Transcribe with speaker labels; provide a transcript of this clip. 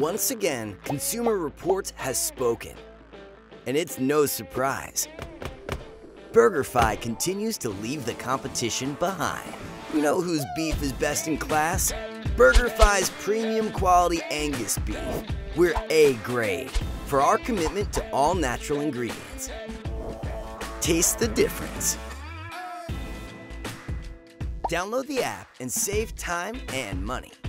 Speaker 1: Once again, Consumer Reports has spoken. And it's no surprise. BurgerFi continues to leave the competition behind. You know whose beef is best in class? BurgerFi's premium quality Angus beef. We're A grade for our commitment to all natural ingredients. Taste the difference. Download the app and save time and money.